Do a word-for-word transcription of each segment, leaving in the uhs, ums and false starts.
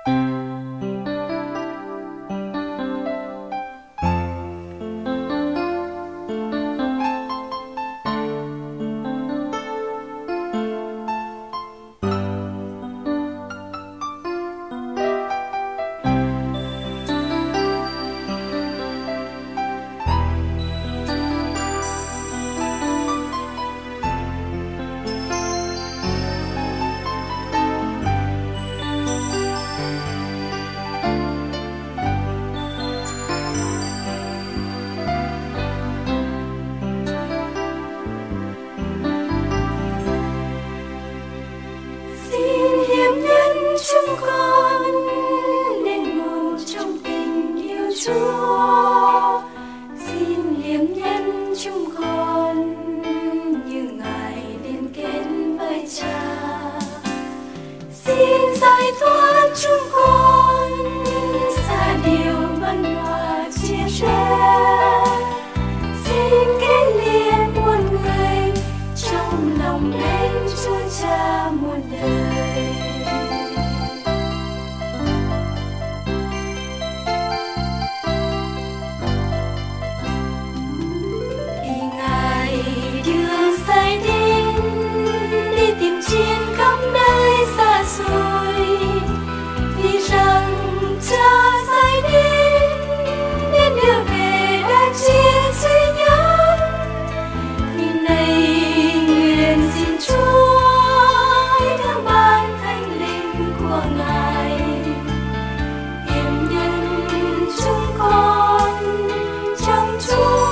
chúng con nên một trong tình yêu Chúa. Xin liếm nhân chúng con như Ngài liên kết với Cha. Xin giải thoát chúng con xa điều băn hòa chia rẽ. Xin kết liên muôn người trong lòng mến Chúa Cha muôn đời. Trên khắp nơi xa xôi, vì rằng Cha sai đến nên đưa về đã chia duy nhất. Thì này nguyện xin Chúa hãy thương ban thánh linh của Ngài hiệp nhân chúng con trong Chúa.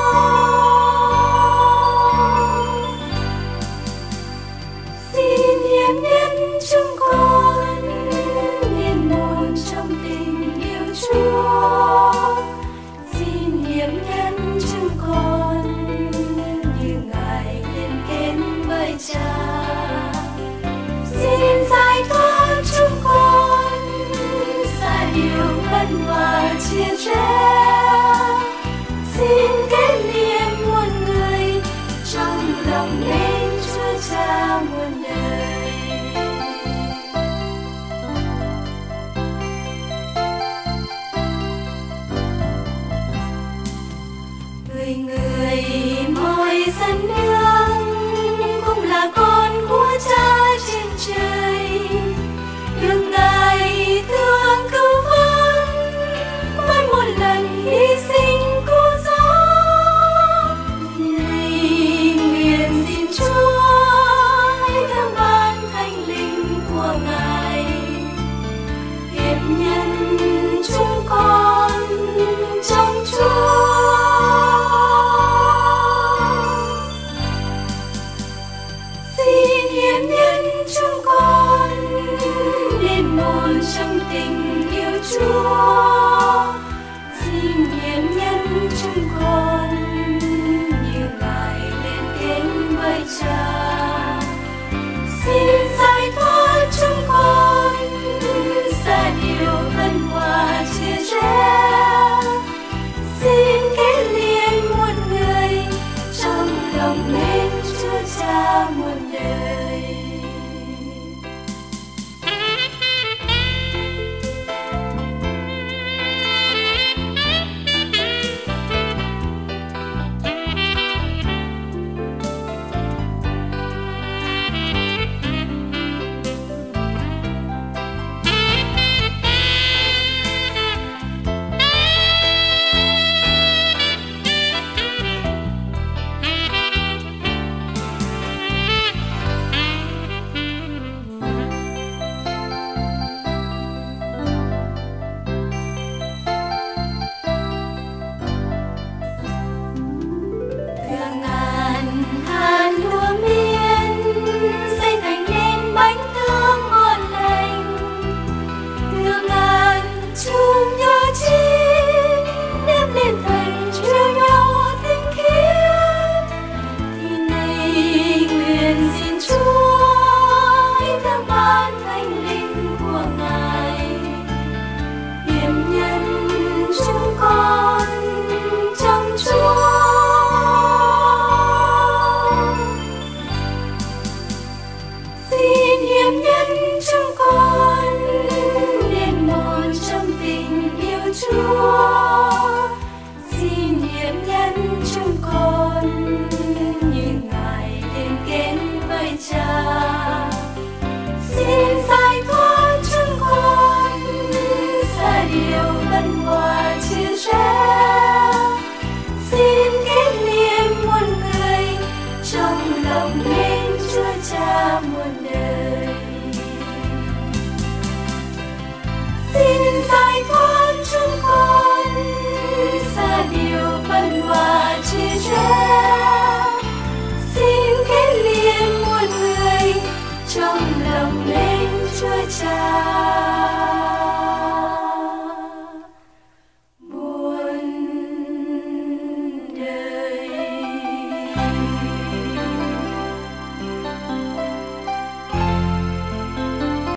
Chúng con nên một trong tình yêu Chúa. Xin hiệp nhân chúng con như Ngài liên kết với Cha. Xin giải thoát chúng con xa điều băn hòa chia rẽ. Xin kết liên muôn người trong lòng mến Chúa Cha muôn đời. Người người mọi dân nước cũng là con của Cha trên trời, được Ngài thương cứu vớt mỗi một lần hy sinh cứu rỗi. Này nguyện xin Chúa hãy thương ban thánh linh của Ngài hiệp nhân chúng con trong Chúa. Xin hiệp nhân chúng con nên một trong